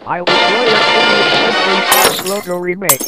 I will play it in the Logo remake.